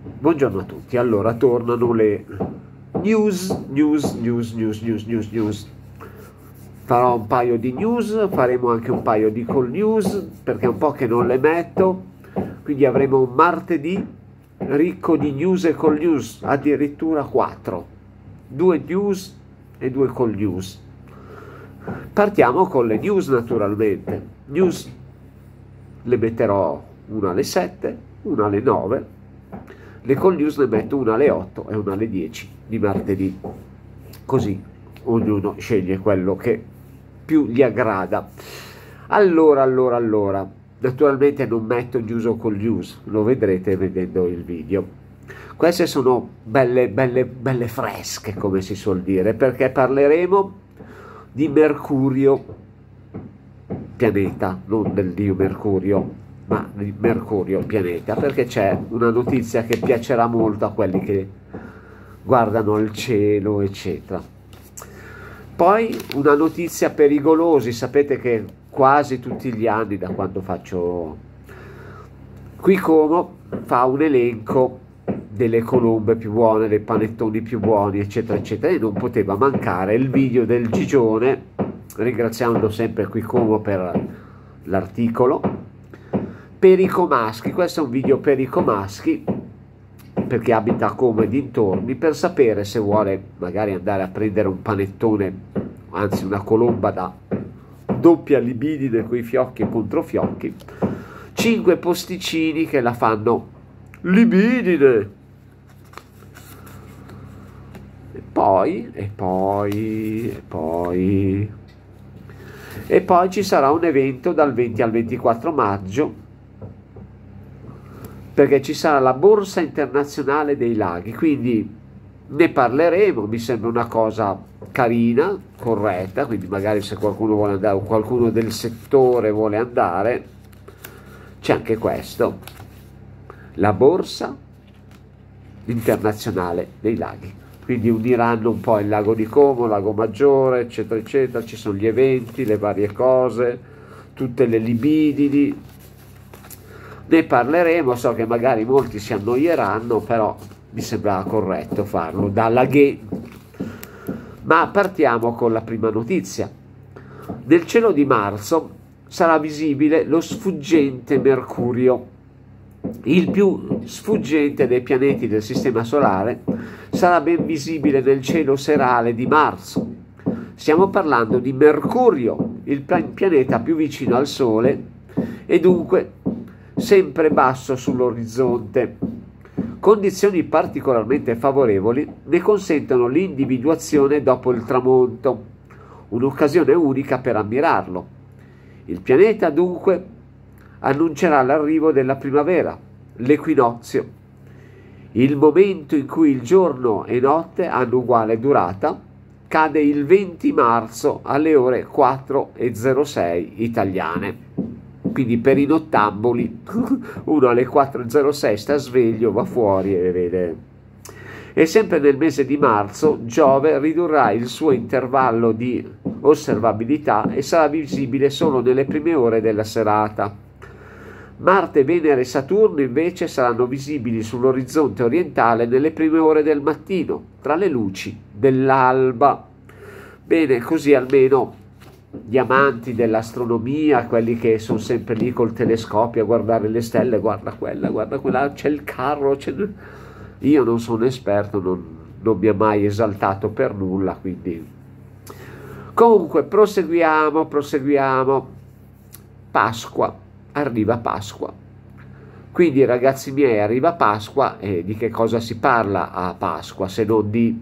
Buongiorno a tutti. Allora, tornano le news. Farò un paio di news, faremo anche un paio di call news, perché è un po' che non le metto, quindi avremo un martedì ricco di news e call news, addirittura 4. 2 news e 2 call news. Partiamo con le news naturalmente. News le metterò una alle 7, una alle 9. Le call news le metto una alle 8 e una alle 10 di martedì, così ognuno sceglie quello che più gli aggrada. Allora, naturalmente non metto news o call news, lo vedrete vedendo il video. Queste sono belle fresche, come si suol dire, perché parleremo di Mercurio, pianeta, non del dio Mercurio, ma di Mercurio, pianeta, perché c'è una notizia che piacerà molto a quelli che guardano il cielo, eccetera. Poi una notizia pericolosa. Sapete che quasi tutti gli anni, da quando faccio qui Como, fa un elenco delle colombe più buone, dei panettoni più buoni, eccetera eccetera, e non poteva mancare il video del Gigione, ringraziando sempre qui Como per l'articolo. Pericomaschi, questo è un video Pericomaschi, perché abita a Como e dintorni, per sapere se vuole magari andare a prendere un panettone, anzi una colomba da doppia libidine con i fiocchi e controfiocchi, 5 posticini che la fanno libidine. E poi ci sarà un evento dal 20 al 24 maggio, perché ci sarà la Borsa Internazionale dei Laghi, quindi ne parleremo. Mi sembra una cosa carina, corretta, quindi magari se qualcuno vuole andare o qualcuno del settore vuole andare, c'è anche questo, la Borsa Internazionale dei Laghi. Quindi uniranno un po' il lago di Como, Lago Maggiore, eccetera eccetera, ci sono gli eventi, le varie cose, tutte le libidini. Ne parleremo, so che magari molti si annoieranno, però mi sembra corretto farlo da laghe. Ma partiamo con la prima notizia. Nel cielo di marzo sarà visibile lo sfuggente Mercurio, il più sfuggente dei pianeti del Sistema Solare. Sarà ben visibile nel cielo serale di marzo. Stiamo parlando di Mercurio, il pianeta più vicino al Sole e dunque sempre basso sull'orizzonte. Condizioni particolarmente favorevoli ne consentono l'individuazione dopo il tramonto, un'occasione unica per ammirarlo. Il pianeta dunque annuncerà l'arrivo della primavera, l'equinozio, il momento in cui il giorno e notte hanno uguale durata. Cade il 20 marzo alle ore 4:06 italiane. Quindi per i nottamboli uno alle 4:06 sta sveglio, va fuori e vede. E sempre nel mese di marzo Giove ridurrà il suo intervallo di osservabilità e sarà visibile solo nelle prime ore della serata. Marte, Venere e Saturno invece saranno visibili sull'orizzonte orientale nelle prime ore del mattino, tra le luci dell'alba. Bene, così almeno gli amanti dell'astronomia, quelli che sono sempre lì col telescopio a guardare le stelle, guarda quella, c'è il carro, io non sono esperto, non mi ha mai esaltato per nulla, quindi comunque proseguiamo. Pasqua, arriva Pasqua, quindi ragazzi miei arriva Pasqua, e di che cosa si parla a Pasqua se non di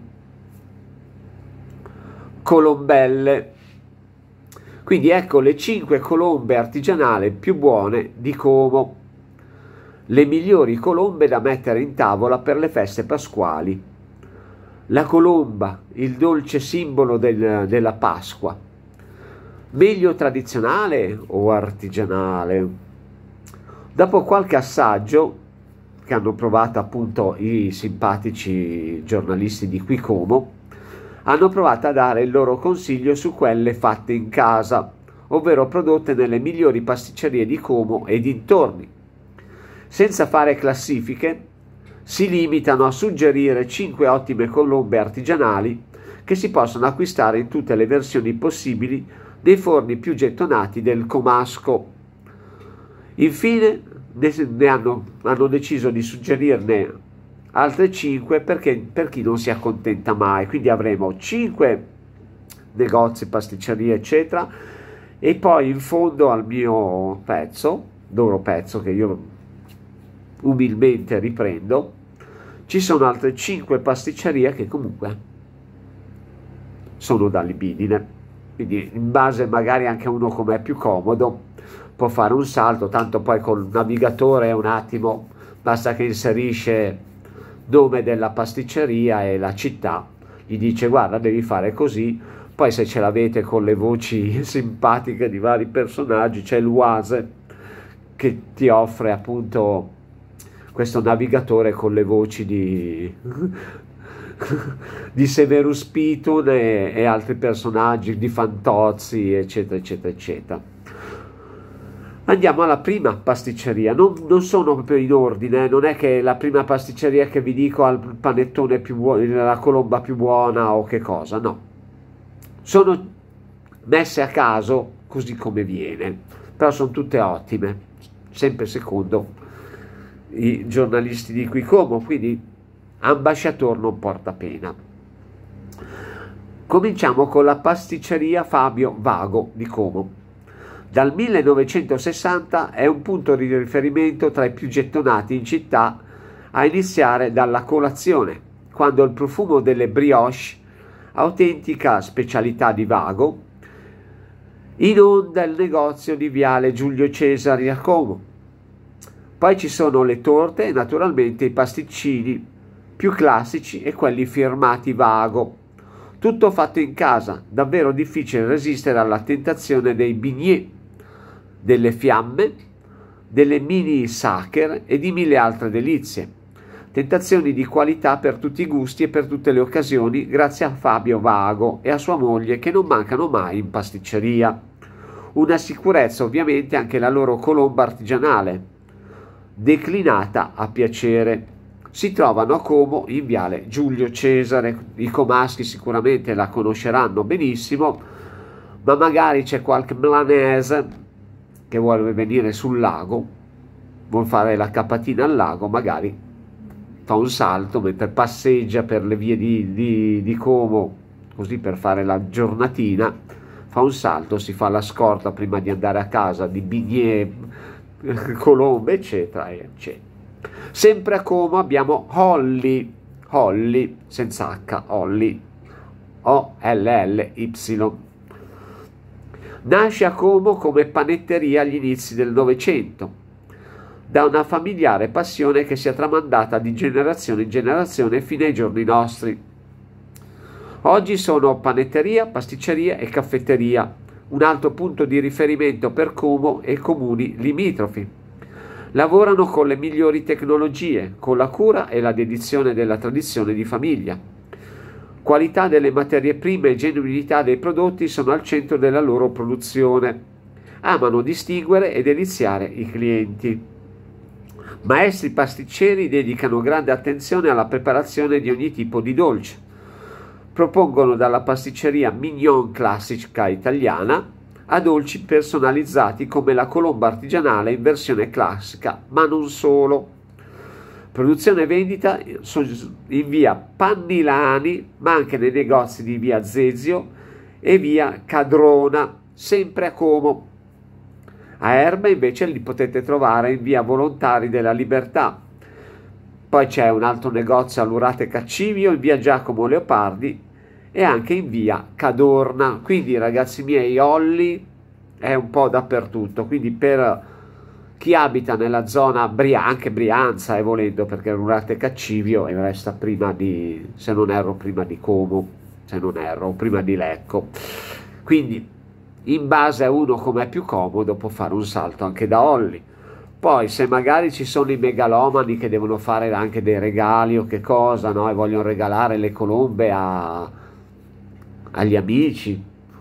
colombelle? Quindi ecco le 5 colombe artigianali più buone di Como, le migliori colombe da mettere in tavola per le feste pasquali. La colomba, il dolce simbolo della Pasqua, meglio tradizionale o artigianale? Dopo qualche assaggio che hanno provato appunto i simpatici giornalisti di qui Como, hanno provato a dare il loro consiglio su quelle fatte in casa, ovvero prodotte nelle migliori pasticcerie di Como e dintorni. Senza fare classifiche, si limitano a suggerire 5 ottime colombe artigianali che si possono acquistare in tutte le versioni possibili nei forni più gettonati del comasco. Infine hanno deciso di suggerirne altre 5 per chi non si accontenta mai, quindi avremo 5 negozi, pasticcerie eccetera, e poi in fondo al mio pezzo, loro pezzo che io umilmente riprendo, ci sono altre 5 pasticcerie che comunque sono da libidine, quindi in base magari anche a uno come è più comodo può fare un salto, tanto poi col navigatore è un attimo, basta che inserisce nome della pasticceria e la città, gli dice guarda devi fare così, poi se ce l'avete con le voci simpatiche di vari personaggi c'è l'Oise che ti offre appunto questo navigatore con le voci di Severus Piton e altri personaggi, di Fantozzi eccetera eccetera eccetera. Andiamo alla prima pasticceria, non sono proprio in ordine, non è che la prima pasticceria che vi dico ha il panettone più buono, la colomba più buona o che cosa, no, sono messe a caso così come viene, però sono tutte ottime, sempre secondo i giornalisti di Qui Como, quindi ambasciator non porta pena. Cominciamo con la pasticceria Fabio Vago di Como. Dal 1960 è un punto di riferimento tra i più gettonati in città, a iniziare dalla colazione, quando il profumo delle brioche, autentica specialità di Vago, inonda il negozio di Viale Giulio Cesare a Como. Poi ci sono le torte e naturalmente i pasticcini più classici e quelli firmati Vago. Tutto fatto in casa, davvero difficile resistere alla tentazione dei bignè, delle fiamme, delle mini sacher e di mille altre delizie. Tentazioni di qualità per tutti i gusti e per tutte le occasioni, grazie a Fabio Vago e a sua moglie che non mancano mai in pasticceria. Una sicurezza ovviamente anche la loro colomba artigianale, declinata a piacere. Si trovano a Como in Viale Giulio Cesare, i comaschi sicuramente la conosceranno benissimo, ma magari c'è qualche milanese che vuole venire sul lago, vuol fare la capatina al lago, magari fa un salto mentre passeggia per le vie di Como, così per fare la giornatina, fa un salto, si fa la scorta prima di andare a casa di bignè, colombe eccetera eccetera. Sempre a Como abbiamo Olly, senza H, Olly, O-L-L-Y. Nasce a Como come panetteria agli inizi del Novecento, da una familiare passione che si è tramandata di generazione in generazione fino ai giorni nostri. Oggi sono panetteria, pasticceria e caffetteria, un altro punto di riferimento per Como e comuni limitrofi. Lavorano con le migliori tecnologie, con la cura e la dedizione della tradizione di famiglia. Qualità delle materie prime e genuinità dei prodotti sono al centro della loro produzione. Amano distinguere e deliziare i clienti. Maestri pasticceri dedicano grande attenzione alla preparazione di ogni tipo di dolce. Propongono dalla pasticceria mignon classica italiana a dolci personalizzati come la colomba artigianale in versione classica, ma non solo. Produzione e vendita in via Pannilani, ma anche nei negozi di via Zezio e via Cadrona, sempre a Como. A Erba invece li potete trovare in via Volontari della Libertà. Poi c'è un altro negozio all'Urate Caccivio in via Giacomo Leopardi e anche in via Cadorna. Quindi ragazzi miei, Olly è un po' dappertutto, quindi per chi abita nella zona anche Brianza e volendo, perché l'Urate Caccivio e resta prima di, se non erro, prima di Como, se non erro, prima di Lecco. Quindi in base a uno come è più comodo può fare un salto anche da Olly. Poi se magari ci sono i megalomani che devono fare anche dei regali o che cosa, no? E vogliono regalare le colombe agli amici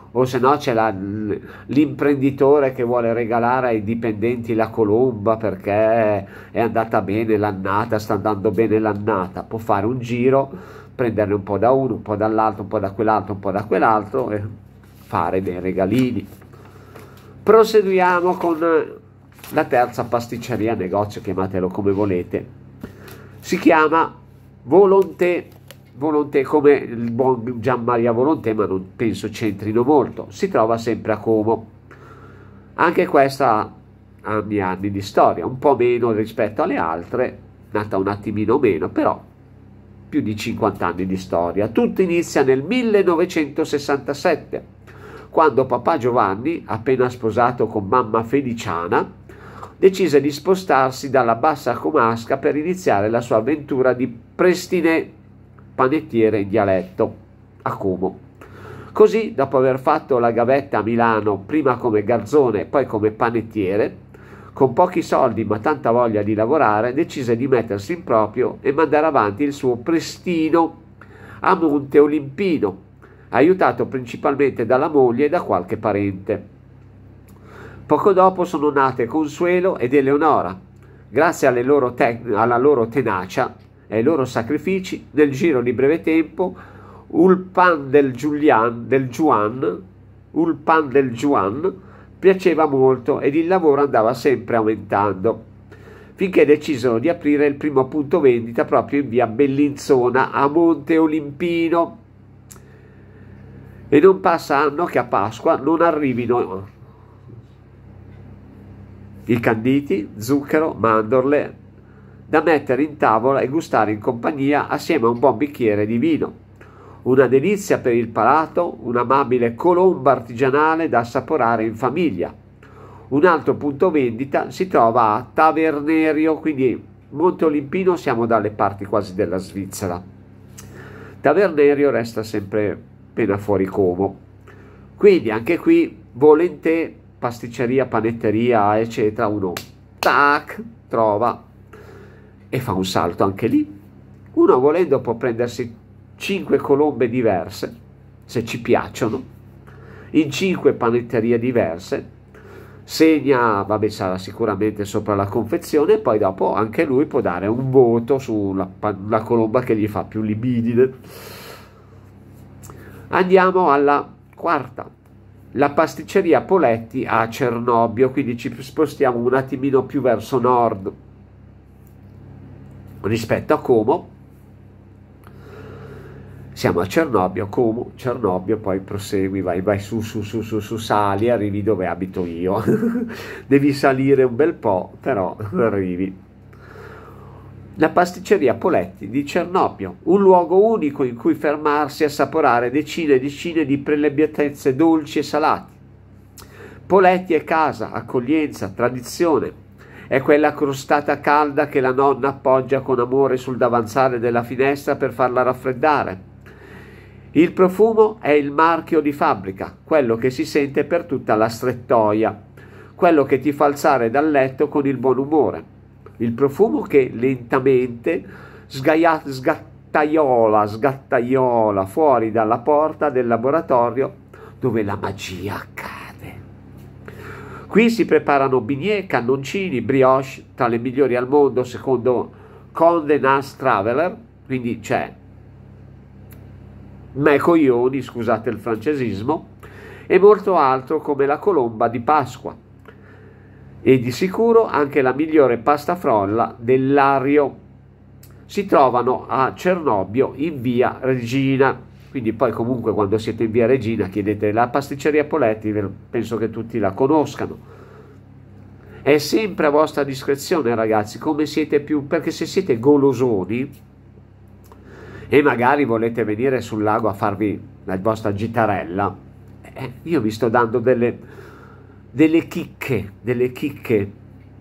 o se no c'è l'imprenditore che vuole regalare ai dipendenti la colomba perché è andata bene l'annata, sta andando bene l'annata, può fare un giro, prenderne un po' da uno, un po' dall'altro, un po' da quell'altro, un po' da quell'altro e fare dei regalini. Proseguiamo con la terza pasticceria, negozio, chiamatelo come volete. Si chiama Volonté, Volonté come il buon Gian Maria Volonté, ma non penso c'entrino molto. Si trova sempre a Como. Anche questa ha anni di storia, un po' meno rispetto alle altre, nata un attimino meno, però più di 50 anni di storia. Tutto inizia nel 1967, quando papà Giovanni, appena sposato con mamma Feliciana, decise di spostarsi dalla Bassa Comasca per iniziare la sua avventura di prestine panettiere in dialetto a Como. Così, dopo aver fatto la gavetta a Milano, prima come garzone e poi come panettiere, con pochi soldi ma tanta voglia di lavorare, decise di mettersi in proprio e mandare avanti il suo prestino a Monte Olimpino, aiutato principalmente dalla moglie e da qualche parente. Poco dopo sono nate Consuelo ed Eleonora. Grazie alla loro tenacia e ai loro sacrifici, nel giro di breve tempo, il pan del Juan piaceva molto ed il lavoro andava sempre aumentando, finché decisero di aprire il primo punto vendita proprio in via Bellinzona a Monte Olimpino. E non passa anno che a Pasqua non arrivino i canditi, zucchero, mandorle da mettere in tavola e gustare in compagnia assieme a un buon bicchiere di vino. Una delizia per il palato, un'amabile colomba artigianale da assaporare in famiglia. Un altro punto vendita si trova a Tavernerio, quindi Monte Olimpino siamo dalle parti quasi della Svizzera. Tavernerio resta sempre appena fuori Como. Quindi anche qui Volonté, pasticceria, panetteria, eccetera, uno tac, trova e fa un salto anche lì. Uno volendo può prendersi 5 colombe diverse, se ci piacciono, in 5 panetterie diverse, segna, vabbè, sarà sicuramente sopra la confezione, e poi dopo anche lui può dare un voto sulla colomba che gli fa più libidine. Andiamo alla quarta. La pasticceria Poletti a Cernobbio, quindi ci spostiamo un attimino più verso nord rispetto a Como. Siamo a Cernobbio, Como, Cernobbio, poi prosegui, vai su, sali, arrivi dove abito io. Devi salire un bel po', però arrivi. La pasticceria Poletti di Cernobbio, un luogo unico in cui fermarsi e assaporare decine e decine di prelibatezze dolci e salati. Poletti è casa, accoglienza, tradizione. È quella crostata calda che la nonna appoggia con amore sul davanzale della finestra per farla raffreddare. Il profumo è il marchio di fabbrica, quello che si sente per tutta la strettoia, quello che ti fa alzare dal letto con il buon umore. Il profumo che lentamente sgattaiola fuori dalla porta del laboratorio dove la magia accade. Qui si preparano bignè, cannoncini, brioche, tra le migliori al mondo secondo Condé Nast Traveler, quindi c'è me coglioni, scusate il francesismo, e molto altro come la colomba di Pasqua. E di sicuro anche la migliore pasta frolla del Lario. Si trovano a Cernobbio in via Regina, quindi poi comunque quando siete in via Regina chiedete la pasticceria Poletti, penso che tutti la conoscano. È sempre a vostra discrezione, ragazzi, come siete più, perché se siete golosoni e magari volete venire sul lago a farvi la vostra gitarella, io vi sto dando delle chicche.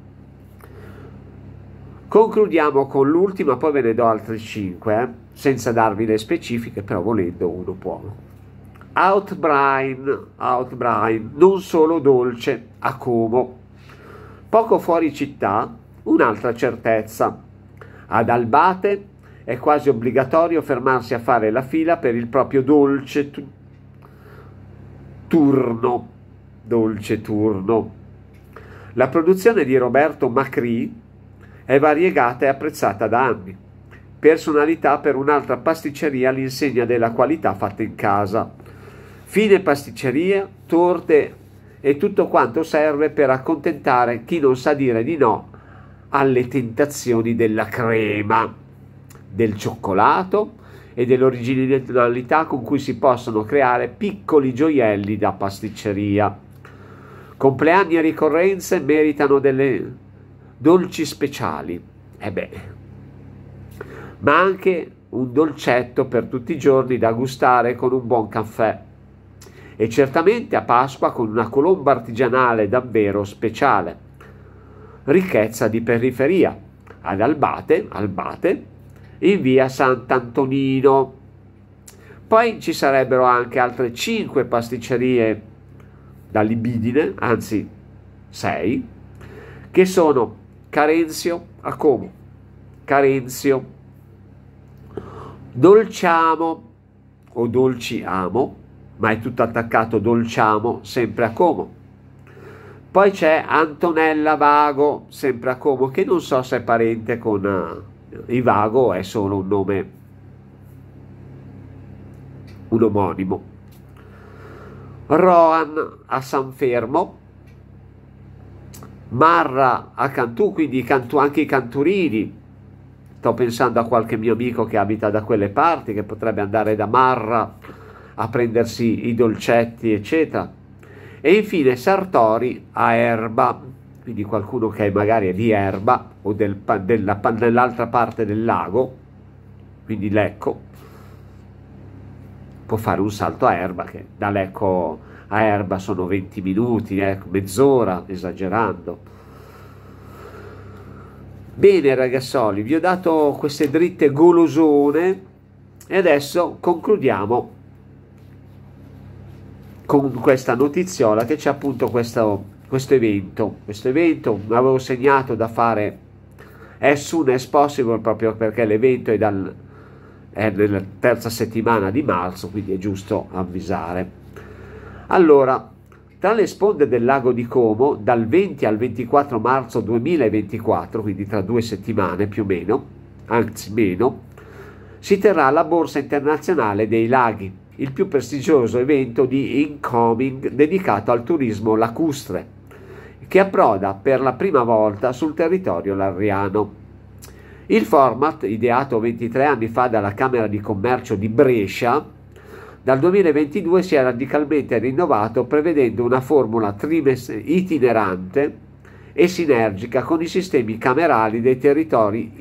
Concludiamo con l'ultima, poi ve ne do altri 5, senza darvi le specifiche, però volendo uno può. Outbrain, non solo dolce, a Como. Poco fuori città, un'altra certezza. Ad Albate è quasi obbligatorio fermarsi a fare la fila per il proprio dolce turno, dolce turno. La produzione di Roberto Macri è variegata e apprezzata da anni. Personalità per un'altra pasticceria all'insegna della qualità fatta in casa. Fine pasticceria, torte e tutto quanto serve per accontentare chi non sa dire di no alle tentazioni della crema, del cioccolato e dell'originalità con cui si possono creare piccoli gioielli da pasticceria. Compleanni e ricorrenze meritano delle dolci speciali, ma anche un dolcetto per tutti i giorni da gustare con un buon caffè. E certamente a Pasqua con una colomba artigianale davvero speciale. Ricchezza di periferia, ad Albate, in via Sant'Antonino. Poi ci sarebbero anche altre 5 pasticcerie da libidine, anzi 6, che sono Carenzio a Como, Carenzio, Dolciamo o Dolciamo, ma è tutto attaccato Dolciamo, sempre a Como. Poi c'è Antonella Vago, sempre a Como, che non so se è parente con i Vago o è solo un nome, un omonimo. Roan a San Fermo, Marra a Cantù, quindi anche i canturini. Sto pensando a qualche mio amico che abita da quelle parti, che potrebbe andare da Marra a prendersi i dolcetti, eccetera. E infine Sartori a Erba, quindi qualcuno che magari è di Erba o dell'altra parte del lago, quindi Lecco, può fare un salto a Erba, che da Lecco a Erba sono 20 minuti, mezz'ora, esagerando. Bene ragazzoli, vi ho dato queste dritte golosone e adesso concludiamo con questa notiziola che c'è appunto questo evento. Questo evento l'avevo segnato da fare as soon as possible, proprio perché l'evento è nella terza settimana di marzo, quindi è giusto avvisare. Allora, tra le sponde del lago di Como, dal 20 al 24 marzo 2024, quindi tra 2 settimane più o meno, anzi meno, si terrà la Borsa Internazionale dei Laghi, il più prestigioso evento di incoming dedicato al turismo lacustre, che approda per la prima volta sul territorio lariano. Il format, ideato 23 anni fa dalla Camera di Commercio di Brescia, dal 2022 si è radicalmente rinnovato prevedendo una formula itinerante e sinergica con i sistemi camerali dei territori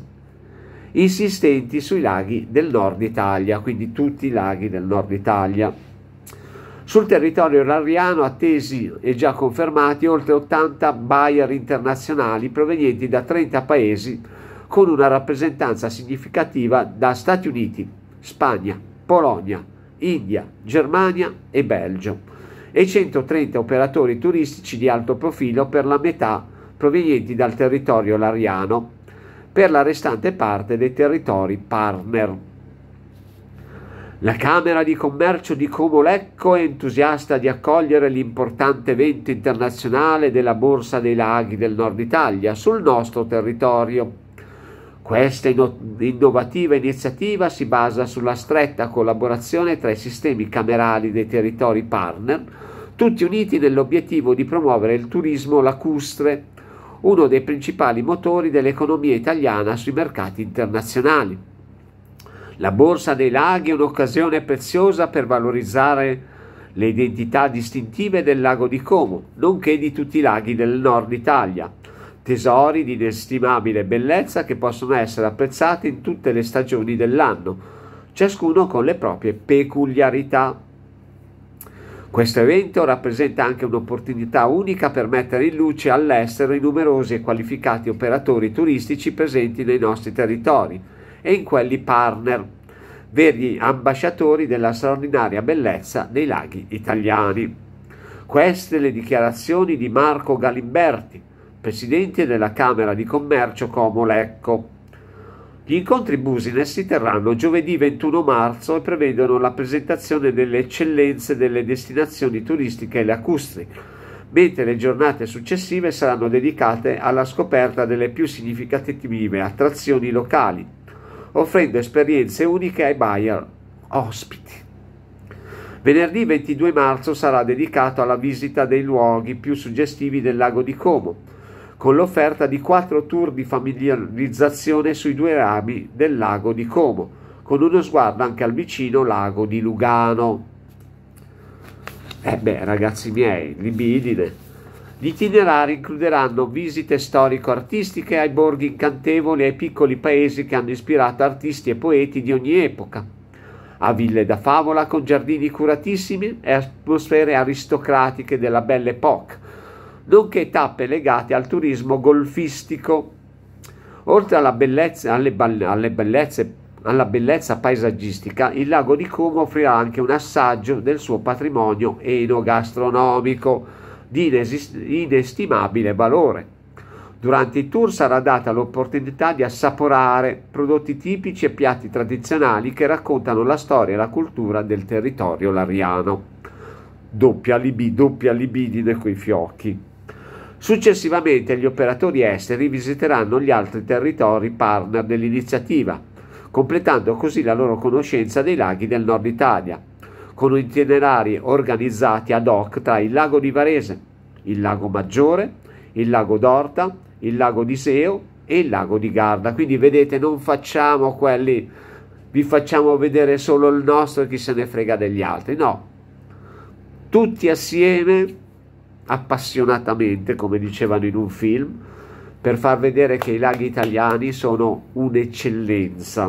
insistenti sui laghi del nord Italia, quindi tutti i laghi del nord Italia. Sul territorio lariano attesi e già confermati oltre 80 buyer internazionali provenienti da 30 paesi con una rappresentanza significativa da Stati Uniti, Spagna, Polonia, India, Germania e Belgio e 130 operatori turistici di alto profilo, per la metà provenienti dal territorio lariano, per la restante parte dei territori partner. La Camera di Commercio di Como Lecco è entusiasta di accogliere l'importante evento internazionale della Borsa dei Laghi del Nord Italia sul nostro territorio. Questa innovativa iniziativa si basa sulla stretta collaborazione tra i sistemi camerali dei territori partner, tutti uniti nell'obiettivo di promuovere il turismo lacustre, uno dei principali motori dell'economia italiana sui mercati internazionali. La Borsa dei Laghi è un'occasione preziosa per valorizzare le identità distintive del lago di Como, nonché di tutti i laghi del nord Italia, tesori di inestimabile bellezza che possono essere apprezzati in tutte le stagioni dell'anno, ciascuno con le proprie peculiarità. Questo evento rappresenta anche un'opportunità unica per mettere in luce all'estero i numerosi e qualificati operatori turistici presenti nei nostri territori e in quelli partner, veri ambasciatori della straordinaria bellezza dei laghi italiani. Queste le dichiarazioni di Marco Galimberti, presidente della Camera di Commercio Como Lecco. Gli incontri Business si terranno giovedì 21 marzo e prevedono la presentazione delle eccellenze delle destinazioni turistiche e lacustri, mentre le giornate successive saranno dedicate alla scoperta delle più significative attrazioni locali, offrendo esperienze uniche ai buyer ospiti. Venerdì 22 marzo sarà dedicato alla visita dei luoghi più suggestivi del lago di Como, con l'offerta di 4 tour di familiarizzazione sui 2 rami del lago di Como, con uno sguardo anche al vicino lago di Lugano. Ragazzi miei, libidine. Gli itinerari includeranno visite storico-artistiche ai borghi incantevoli e ai piccoli paesi che hanno ispirato artisti e poeti di ogni epoca, a ville da favola con giardini curatissimi e atmosfere aristocratiche della Belle Époque, nonché tappe legate al turismo golfistico. Oltre alla bellezza paesaggistica, il lago di Como offrirà anche un assaggio del suo patrimonio enogastronomico di inestimabile valore. Durante i tour sarà data l'opportunità di assaporare prodotti tipici e piatti tradizionali che raccontano la storia e la cultura del territorio lariano. Doppia libidine coi fiocchi. Successivamente gli operatori esteri visiteranno gli altri territori partner dell'iniziativa, completando così la loro conoscenza dei laghi del nord Italia, con itinerari organizzati ad hoc tra il lago di Varese, il lago Maggiore, il lago d'Orta, il lago di Seo e il lago di Garda. Quindi vedete, non facciamo quelli, vi facciamo vedere solo il nostro e chi se ne frega degli altri, no, tutti assieme, appassionatamente, come dicevano in un film, per far vedere che i laghi italiani sono un'eccellenza.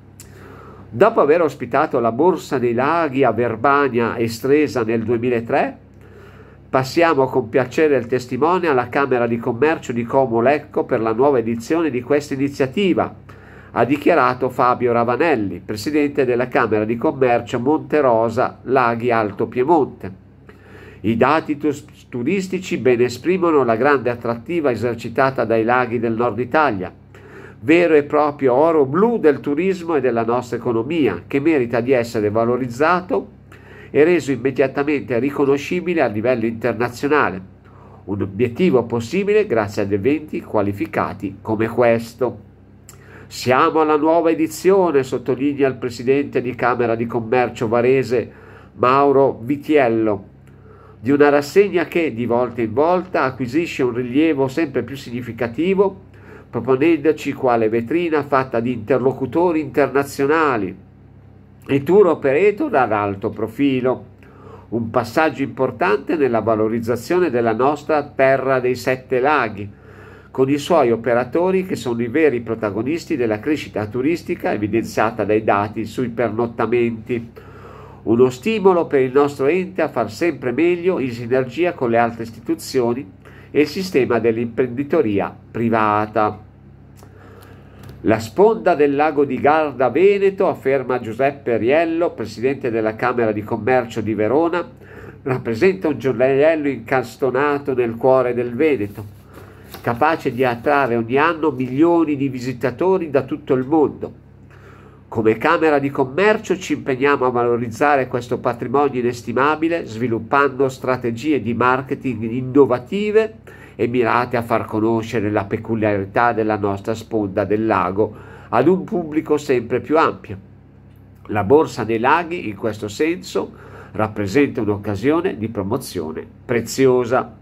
Dopo aver ospitato la Borsa dei Laghi a Verbania e Stresa nel 2003, passiamo con piacere il testimone alla Camera di Commercio di Como Lecco per la nuova edizione di questa iniziativa, ha dichiarato Fabio Ravanelli, presidente della Camera di Commercio Monterosa Laghi Alto Piemonte. I dati turistici ben esprimono la grande attrattiva esercitata dai laghi del nord Italia, vero e proprio oro blu del turismo e della nostra economia, che merita di essere valorizzato e reso immediatamente riconoscibile a livello internazionale, un obiettivo possibile grazie ad eventi qualificati come questo. Siamo alla nuova edizione, sottolinea il presidente di Camera di Commercio Varese Mauro Vitiello, di una rassegna che di volta in volta acquisisce un rilievo sempre più significativo, proponendoci quale vetrina fatta di interlocutori internazionali e tour operator ad alto profilo, un passaggio importante nella valorizzazione della nostra terra dei 7 laghi, con i suoi operatori che sono i veri protagonisti della crescita turistica evidenziata dai dati sui pernottamenti. Uno stimolo per il nostro ente a far sempre meglio in sinergia con le altre istituzioni e il sistema dell'imprenditoria privata. La sponda del lago di Garda Veneto, afferma Giuseppe Riello, presidente della Camera di Commercio di Verona, rappresenta un gioiello incastonato nel cuore del Veneto, capace di attrarre ogni anno milioni di visitatori da tutto il mondo. Come Camera di Commercio ci impegniamo a valorizzare questo patrimonio inestimabile, sviluppando strategie di marketing innovative e mirate a far conoscere la peculiarità della nostra sponda del lago ad un pubblico sempre più ampio. La Borsa dei Laghi, in questo senso, rappresenta un'occasione di promozione preziosa.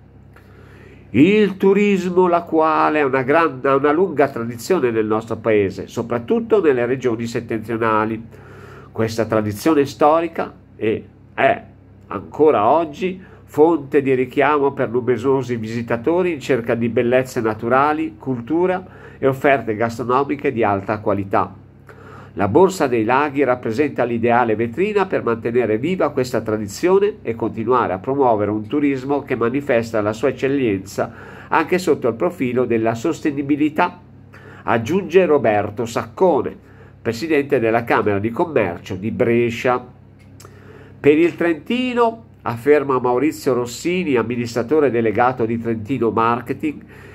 Il turismo, la quale ha una lunga tradizione nel nostro paese, soprattutto nelle regioni settentrionali. Questa tradizione storica è ancora oggi fonte di richiamo per numerosi visitatori in cerca di bellezze naturali, cultura e offerte gastronomiche di alta qualità. La Borsa dei Laghi rappresenta l'ideale vetrina per mantenere viva questa tradizione e continuare a promuovere un turismo che manifesta la sua eccellenza anche sotto il profilo della sostenibilità, aggiunge Roberto Saccone, presidente della Camera di Commercio di Brescia. Per il Trentino, afferma Maurizio Rossini, amministratore delegato di Trentino Marketing,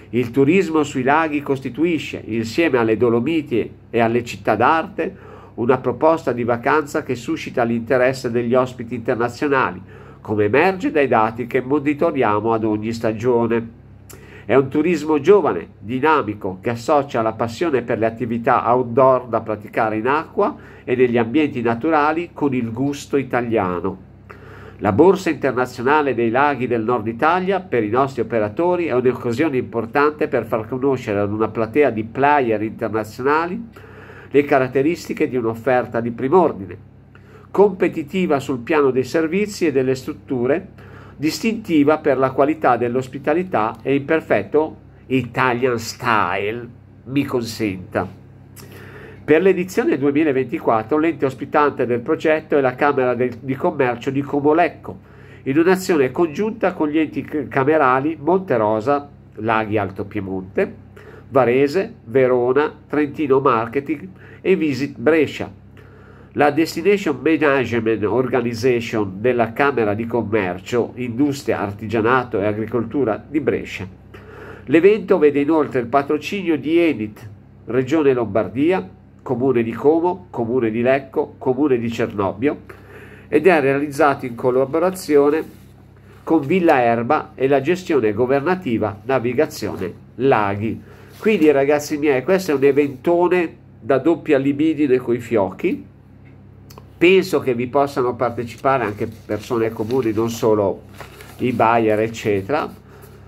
Il turismo sui laghi costituisce, insieme alle Dolomiti e alle città d'arte, una proposta di vacanza che suscita l'interesse degli ospiti internazionali, come emerge dai dati che monitoriamo ad ogni stagione. È un turismo giovane, dinamico, che associa la passione per le attività outdoor da praticare in acqua e negli ambienti naturali con il gusto italiano. La Borsa internazionale dei laghi del nord Italia per i nostri operatori è un'occasione importante per far conoscere ad una platea di player internazionali le caratteristiche di un'offerta di prim'ordine, competitiva sul piano dei servizi e delle strutture, distintiva per la qualità dell'ospitalità e in perfetto Italian style, mi consenta. Per l'edizione 2024 l'ente ospitante del progetto è la Camera di Commercio di Como Lecco, in un'azione congiunta con gli enti camerali Monterosa, Laghi Alto Piemonte, Varese, Verona, Trentino Marketing e Visit Brescia. La Destination Management Organization della Camera di Commercio, Industria, Artigianato e Agricoltura di Brescia. L'evento vede inoltre il patrocinio di Enit, Regione Lombardia, Comune di Como, Comune di Lecco, Comune di Cernobbio ed è realizzato in collaborazione con Villa Erba e la gestione governativa Navigazione Laghi. Quindi ragazzi miei, questo è un eventone da doppia libidine coi fiocchi. Penso che vi possano partecipare anche persone comuni, non solo i buyer eccetera,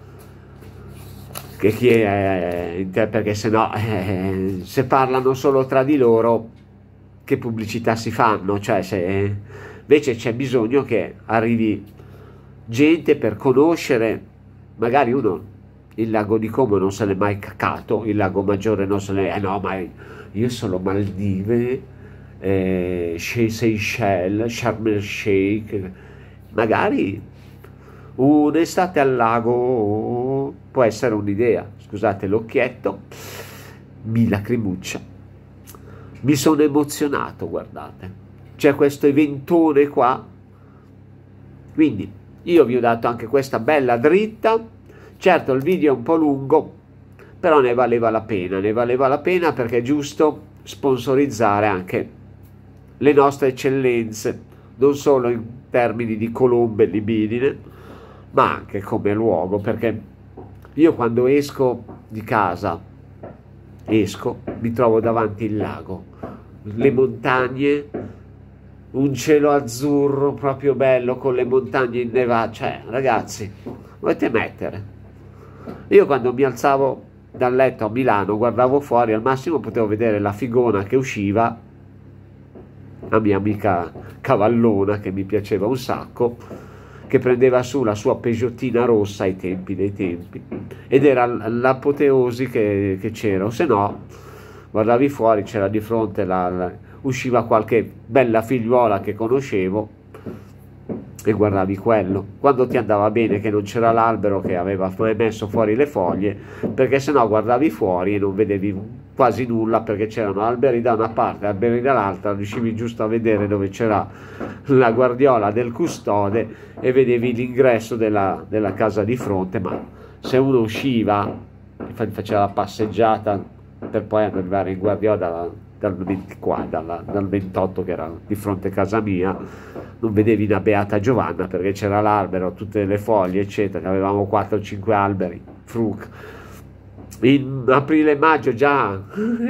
perché sennò se parlano solo tra di loro che pubblicità si fanno, cioè invece c'è bisogno che arrivi gente per conoscere, magari uno il lago di Como non se l'è mai cacato, il lago Maggiore non se l'è, no ma io sono Maldive, Seychelles, Sharm el Sheikh, magari un'estate al lago può essere un'idea. Scusate l'occhietto, mi lacrimuccia, mi sono emozionato, guardate, c'è questo eventone qua, quindi io vi ho dato anche questa bella dritta. Certo il video è un po' lungo, però ne valeva la pena perché è giusto sponsorizzare anche le nostre eccellenze, non solo in termini di colombe e libidine, ma anche come luogo, perché io quando esco di casa, mi trovo davanti il lago, le montagne, un cielo azzurro proprio bello con le montagne innevate, cioè ragazzi, dovete mettere. Io quando mi alzavo dal letto a Milano, guardavo fuori, al massimo potevo vedere la figona che usciva, la mia amica cavallona che mi piaceva un sacco, che prendeva su la sua Peugeotina rossa ai tempi dei tempi, ed era l'apoteosi che c'era, o se no guardavi fuori, c'era di fronte usciva qualche bella figliuola che conoscevo e guardavi quello, quando ti andava bene che non c'era l'albero che aveva messo fuori le foglie, perché se no guardavi fuori e non vedevi quasi nulla, perché c'erano alberi da una parte, alberi dall'altra, riuscivi giusto a vedere dove c'era la guardiola del custode e vedevi l'ingresso della casa di fronte, ma se uno usciva, faceva la passeggiata per poi arrivare in guardiola dal 28 che era di fronte a casa mia, non vedevi una beata Giovanna perché c'era l'albero, tutte le foglie eccetera, avevamo 4-5 alberi, fruc. In aprile e maggio già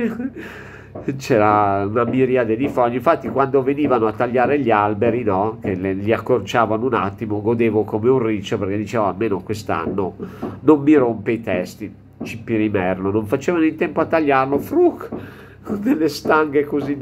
c'era una miriade di foglie, infatti quando venivano a tagliare gli alberi, no, che li accorciavano un attimo, godevo come un riccio perché dicevo almeno quest'anno non mi rompe i testi, Cippi Merlo, non facevano in tempo a tagliarlo, fruc, con delle stanghe così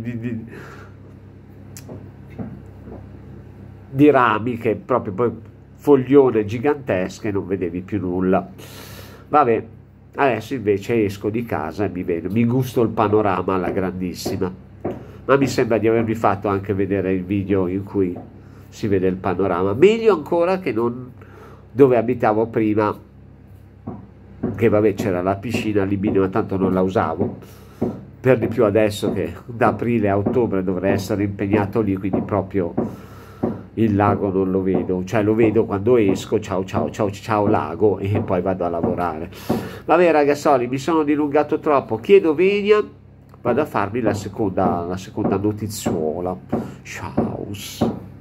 di rami che proprio poi foglione gigantesche, non vedevi più nulla. Vabbè, adesso invece esco di casa e mi gusto il panorama alla grandissima, ma mi sembra di avervi fatto anche vedere il video in cui si vede il panorama, meglio ancora che non dove abitavo prima, che vabbè c'era la piscina lì, ma tanto non la usavo, per di più adesso che da aprile a ottobre dovrei essere impegnato lì, quindi proprio il lago non lo vedo, cioè lo vedo quando esco, ciao ciao ciao ciao lago, e poi vado a lavorare. Vabbè ragazzoli, mi sono dilungato troppo, chiedo venia, vado a farmi la seconda notiziola. Ciao.